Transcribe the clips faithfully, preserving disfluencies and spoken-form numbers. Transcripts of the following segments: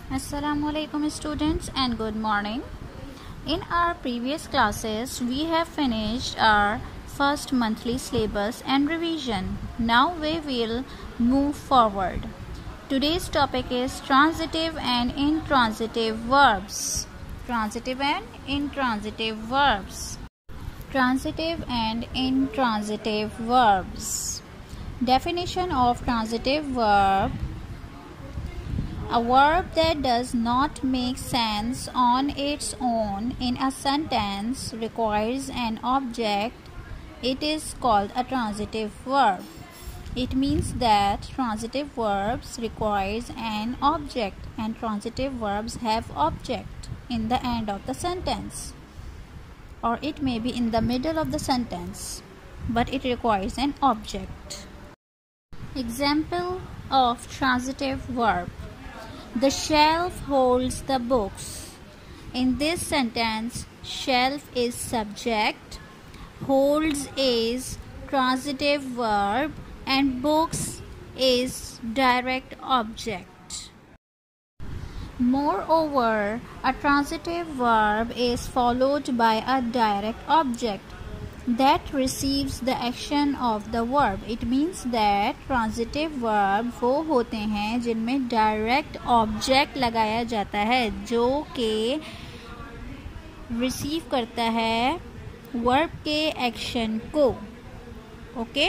Assalamu alaikum students and good morning. In our previous classes we have finished our first monthly syllabus and revision. Now we will move forward. Today's topic is transitive and intransitive verbs. Transitive and intransitive verbs. Transitive and intransitive verbs. Definition of transitive verb: a verb that does not make sense on its own in a sentence, requires an object. It is called a transitive verb. It means that transitive verbs requires an object and transitive verbs have object in the end of the sentence, or it may be in the middle of the sentence, but it requires an object. Example of transitive verb: the shelf holds the books. In this sentence, shelf is subject, holds is transitive verb, and books is direct object. Moreover, a transitive verb is followed by a direct object that receives the action of the verb. It means that transitive verb वो होते हैं जिनमें direct object लगाया जाता है जो कि receive करता है verb के action को. Okay?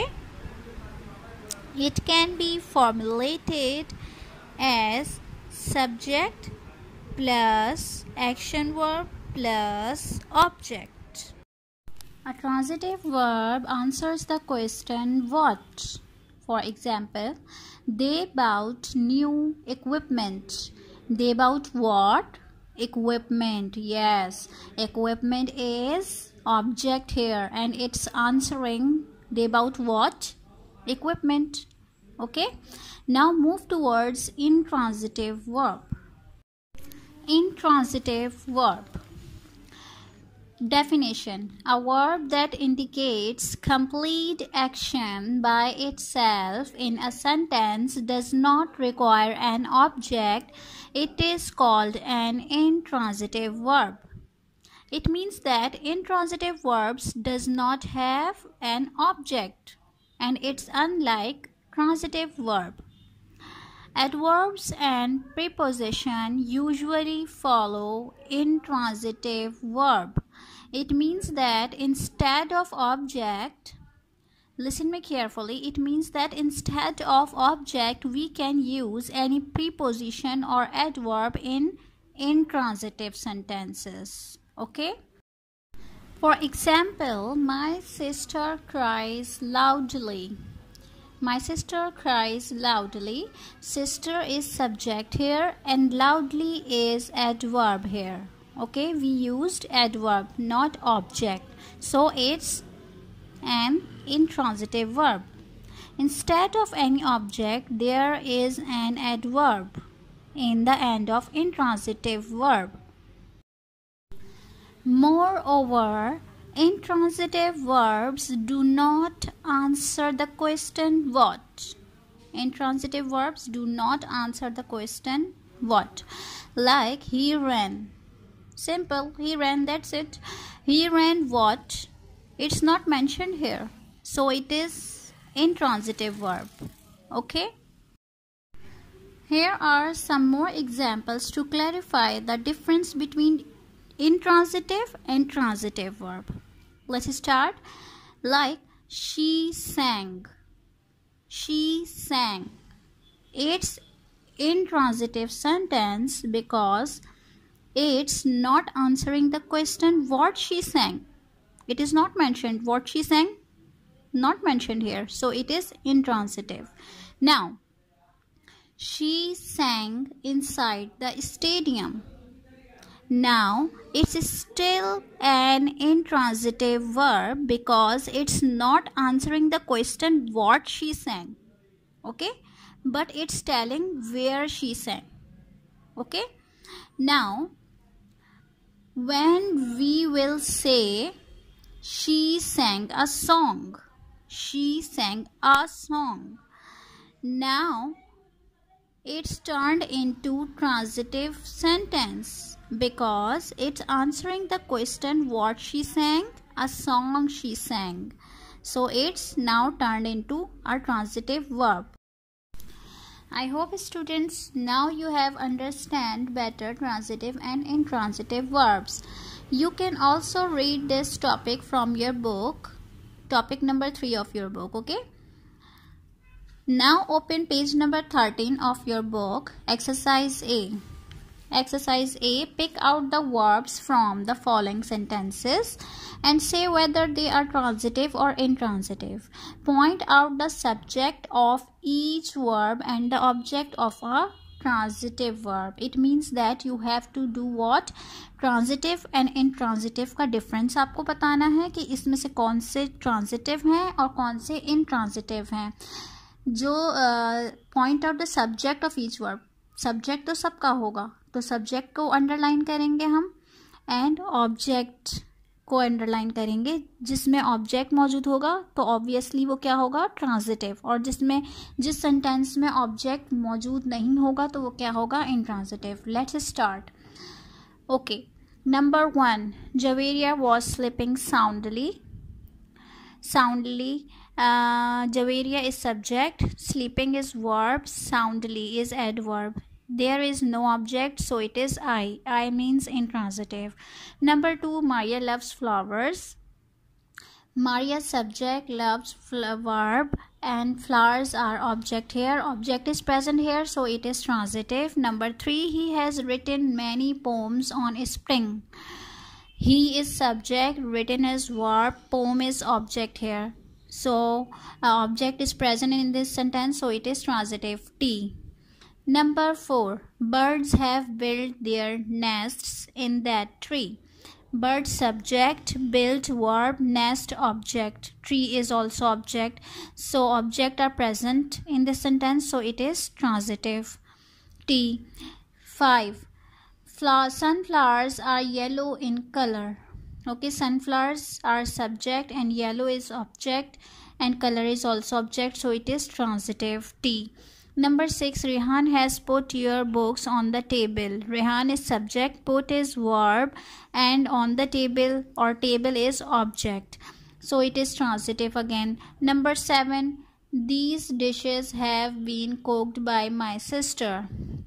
It can be formulated as subject plus action verb plus object. A transitive verb answers the question what. For example, they bought new equipment. They bought what? Equipment. Yes, equipment is object here and it's answering they bought what? Equipment. Okay, now move towards intransitive verb. Intransitive verb. Definition: a verb that indicates complete action by itself in a sentence, does not require an object. It is called an intransitive verb. It means that intransitive verbs does not have an object and it's unlike transitive verb. Adverbs and preposition usually follow intransitive verb. It means that instead of object, listen me carefully, it means that instead of object we can use any preposition or adverb in intransitive sentences. Okay? For example, my sister cries loudly. My sister cries loudly. Sister is subject here and loudly is adverb here. Okay, we used adverb, not object. So it's an intransitive verb. Instead of any object, there is an adverb in the end of intransitive verb. Moreover, intransitive verbs do not answer the question what. Intransitive verbs do not answer the question what. Like he ran. Simple, he ran, that's it. He ran what? It's not mentioned here. So it is intransitive verb. Okay? Here are some more examples to clarify the difference between intransitive and transitive verb. Let's start. Like she sang. She sang. It's intransitive sentence because it's not answering the question what she sang. It is not mentioned what she sang. Not mentioned here. So it is intransitive. Now, she sang inside the stadium. Now, it's still an intransitive verb because it's not answering the question what she sang. Okay? But it's telling where she sang. Okay? Now, when we will say she sang a song. She sang a song. Now, it's turned into transitive sentence because it's answering the question what she sang, a song she sang. So it's now turned into a transitive verb. I hope students now you have understand better transitive and intransitive verbs. You can also read this topic from your book, topic number three of your book, okay? Now open page number thirteen of your book, exercise A. Exercise A, pick out the verbs from the following sentences and say whether they are transitive or intransitive. Point out the subject of each verb and the object of a transitive verb. It means that you have to do what? Transitive and intransitive का difference आपको बताना है कि इसमें से कौन से transitive हैं और कौन से intransitive हैं. जो point out the subject of each verb, subject तो सबका होगा तो सब्जेक्ट को अंडरलाइन करेंगे हम एंड ऑब्जेक्ट को अंडरलाइन करेंगे. जिसमें ऑब्जेक्ट मौजूद होगा तो ऑब्वियसली वो क्या होगा? ट्रांजिटिव. और जिसमें जिस सेंटेंस में ऑब्जेक्ट मौजूद नहीं होगा तो वो क्या होगा? Intransitive. Let's start. Okay, number one, Javaria was sleeping soundly. Soundly, uh, Javaria is subject, sleeping is verb, soundly is adverb. There is no object, so it is I. I means intransitive. Number two, Maria loves flowers. Maria subject, loves verb, and flowers are object here. Object is present here, so it is transitive. Number three, he has written many poems on spring. He is subject, written is verb, poem is object here. So, uh, object is present in this sentence, so it is transitive. T. Number four, birds have built their nests in that tree. Bird subject, built verb, nest object. Tree is also object. So, object are present in this sentence, so it is transitive. T. five. Flower, sunflowers are yellow in color. Okay, sunflowers are subject and yellow is object and color is also object, so it is transitive. T. Number six, Rehan has put your books on the table. Rehan is subject, put is verb, and on the table or table is object, so it is transitive again. Number seven, these dishes have been cooked by my sister.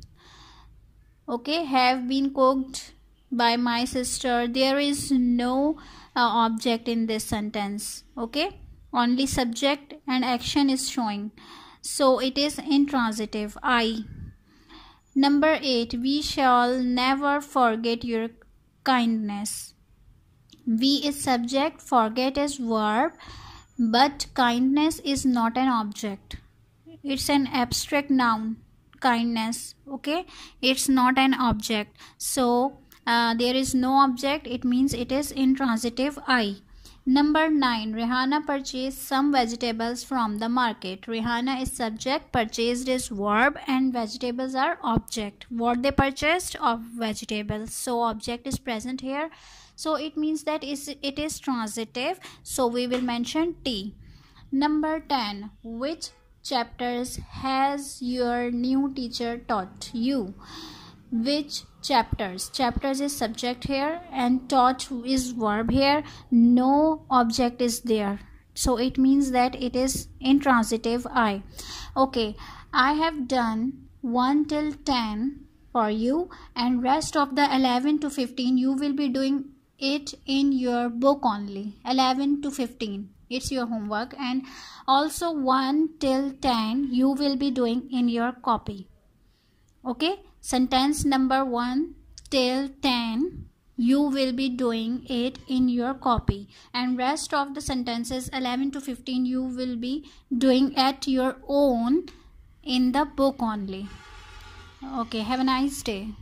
Okay, have been cooked by my sister. There is no uh, object in this sentence. Okay, only subject and action is showing, so it is intransitive. I. Number eight, we shall never forget your kindness. We is subject, forget is verb, but kindness is not an object. It's an abstract noun. Kindness, okay, it's not an object, so uh, there is no object, it means it is intransitive. I. Number nine, Rihanna purchased some vegetables from the market. Rihanna is subject, purchased is verb, and vegetables are object. What they purchased? Of vegetables, so object is present here, so it means that it is transitive, so we will mention T. Number ten, which chapters has your new teacher taught you? Which chapters? Chapters is subject here and taught is verb here. No object is there, so it means that it is intransitive. I. Okay, I have done one till ten for you, and rest of the eleven to fifteen you will be doing it in your book only. eleven to fifteen, it's your homework, and also one till ten you will be doing in your copy. Okay, sentence number one till ten you will be doing it in your copy, and rest of the sentences eleven to fifteen you will be doing at your own in the book only. Okay, have a nice day.